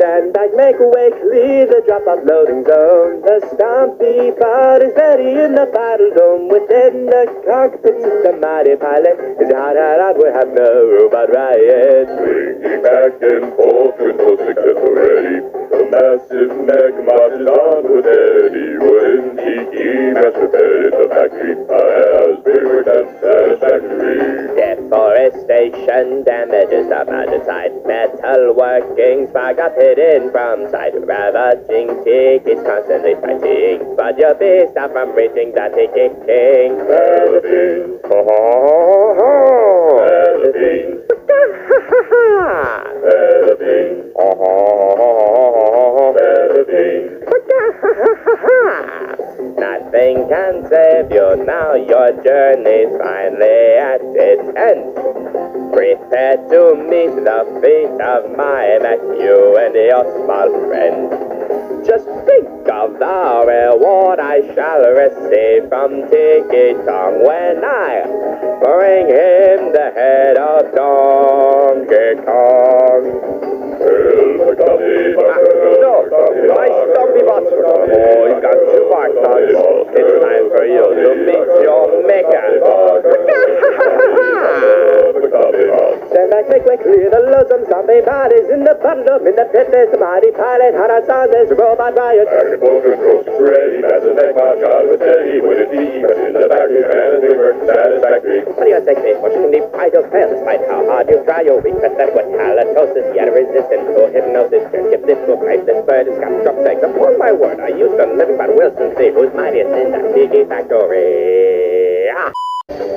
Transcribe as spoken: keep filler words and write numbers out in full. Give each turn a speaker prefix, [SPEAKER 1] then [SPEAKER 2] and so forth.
[SPEAKER 1] Stand back, make way, clear the drop-off loading zone. The Stompy Bot is ready in the battle dome. Within the cockpit sits the mighty pilot. Is it hot, hot, hot? We have no robot riot.
[SPEAKER 2] Swinging back and forth with no success already. The massive mech marches on with Eddie. When Tiki Master Pet, the factory has been worked out satisfactory.
[SPEAKER 1] Deforestation damages the mountain side. Metal workings fog up hidden from sight. Ravaging Tiki's constantly fighting, but you'll be stopped from reaching the Tiki King.
[SPEAKER 2] The Fiend.
[SPEAKER 1] Ho ho ho ho!
[SPEAKER 2] The Fiend.
[SPEAKER 1] Ha ha ha!
[SPEAKER 2] The Fiend.
[SPEAKER 1] Ho ho ho ho!
[SPEAKER 2] The Fiend.
[SPEAKER 1] Nothing can save you now, your journey's finally at its end. Prepare to meet the fate of my mech, you and your small friend. Just think of the reward I shall receive from Tiki Tong when I bring him the head of Donkey Kong. No, my Stompy Bots. Oh, you've got two bark dogs. It's time for you to meet your maker. Stand back, make way, clear the loathsome zombie bodies in the bottom, in the pit. There's the mighty pilot, hot outside, there's a robot riot.
[SPEAKER 2] Back and forth controls is ready. Massive mech march on with Eddie. With a Tiki Master in the factory, and we work satisfactory.
[SPEAKER 1] What do you think, me? What you can leave idle fail despite how hard you try, you'll reach that with halitosis, yet resistant to hypnosis. Just give this book, right? This bird has got drop legs. Upon my word, I used to live but Wilson see who's mightiest in the Tiki factory. Ah.